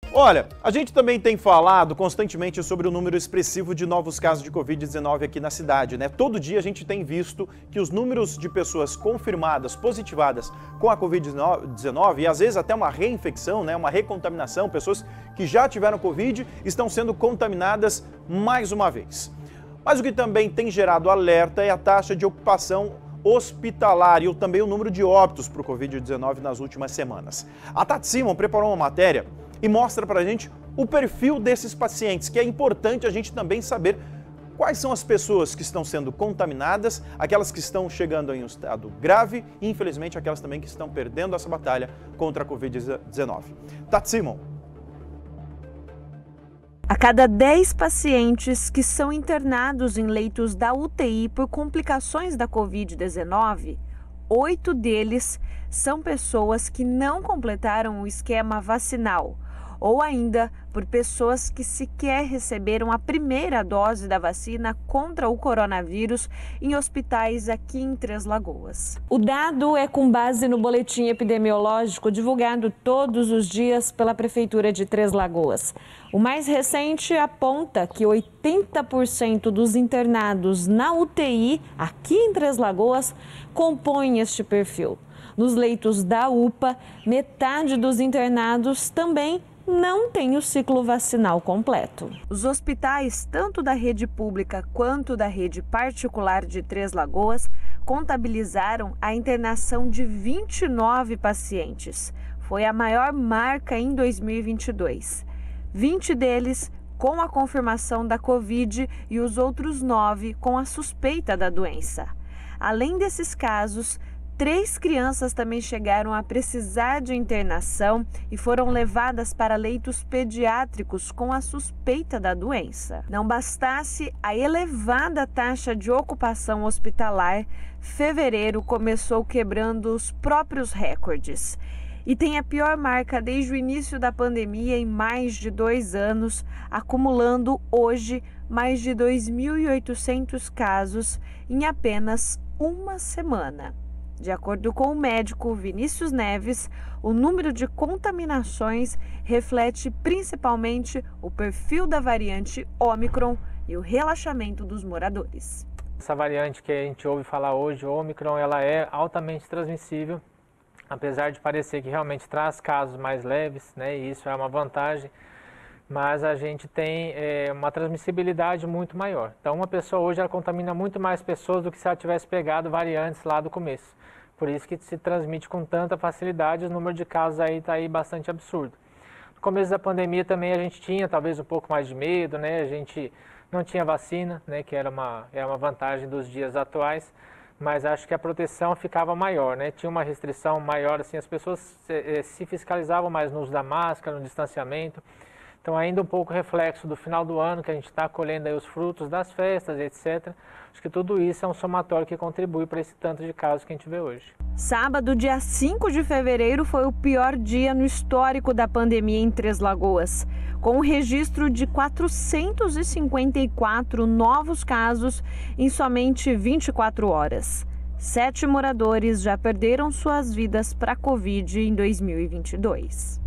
Olha, a gente também tem falado constantemente sobre o número expressivo de novos casos de Covid-19 aqui na cidade, né? Todo dia a gente tem visto que os números de pessoas confirmadas, positivadas com a Covid-19 e às vezes até uma reinfecção, né? Uma recontaminação, pessoas que já tiveram Covid estão sendo contaminadas mais uma vez. Mas o que também tem gerado alerta é a taxa de ocupação hospitalar e também o número de óbitos por Covid-19 nas últimas semanas. A Tati Simon preparou uma matéria e mostra pra gente o perfil desses pacientes, que é importante a gente também saber quais são as pessoas que estão sendo contaminadas, aquelas que estão chegando em um estado grave e, infelizmente, aquelas também que estão perdendo essa batalha contra a Covid-19. Tati Simon. A cada 10 pacientes que são internados em leitos da UTI por complicações da Covid-19, 8 deles são pessoas que não completaram o esquema vacinal ou ainda por pessoas que sequer receberam a primeira dose da vacina contra o coronavírus em hospitais aqui em Três Lagoas. O dado é com base no boletim epidemiológico divulgado todos os dias pela Prefeitura de Três Lagoas. O mais recente aponta que 80% dos internados na UTI aqui em Três Lagoas compõem este perfil. Nos leitos da UPA, metade dos internados também não tem o ciclo vacinal completo. Os hospitais, tanto da rede pública quanto da rede particular de Três Lagoas, contabilizaram a internação de 29 pacientes. Foi a maior marca em 2022. 20 deles com a confirmação da Covid e os outros 9 com a suspeita da doença. Além desses casos, 3 crianças também chegaram a precisar de internação e foram levadas para leitos pediátricos com a suspeita da doença. Não bastasse a elevada taxa de ocupação hospitalar, fevereiro começou quebrando os próprios recordes. E tem a pior marca desde o início da pandemia em mais de 2 anos, acumulando hoje mais de 2.800 casos em apenas uma semana. De acordo com o médico Vinícius Neves, o número de contaminações reflete principalmente o perfil da variante Ômicron e o relaxamento dos moradores. Essa variante que a gente ouve falar hoje, Ômicron, ela é altamente transmissível, apesar de parecer que realmente traz casos mais leves, né? E isso é uma vantagem, mas a gente tem uma transmissibilidade muito maior. Então uma pessoa hoje ela contamina muito mais pessoas do que se ela tivesse pegado variantes lá do começo. Por isso que se transmite com tanta facilidade, o número de casos aí está aí bastante absurdo. No começo da pandemia também a gente tinha talvez um pouco mais de medo, né? A gente não tinha vacina, né? Que era uma vantagem dos dias atuais, mas acho que a proteção ficava maior, né? Tinha uma restrição maior, assim, as pessoas se fiscalizavam mais no uso da máscara, no distanciamento. Então ainda um pouco reflexo do final do ano, que a gente está colhendo aí os frutos das festas, etc. Acho que tudo isso é um somatório que contribui para esse tanto de casos que a gente vê hoje. Sábado, dia 5 de fevereiro, foi o pior dia no histórico da pandemia em Três Lagoas, com o registro de 454 novos casos em somente 24 horas. 7 moradores já perderam suas vidas para a Covid em 2022.